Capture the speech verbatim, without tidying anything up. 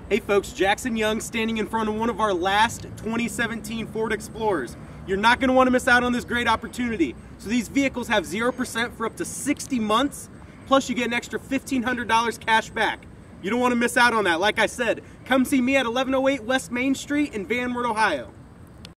Hey folks, Jackson Young standing in front of one of our last twenty seventeen Ford Explorers. You're not going to want to miss out on this great opportunity. So these vehicles have zero percent for up to sixty months, plus you get an extra fifteen hundred dollars cash back. You don't want to miss out on that. Like I said, come see me at eleven oh eight West Main Street in Van Wert, Ohio.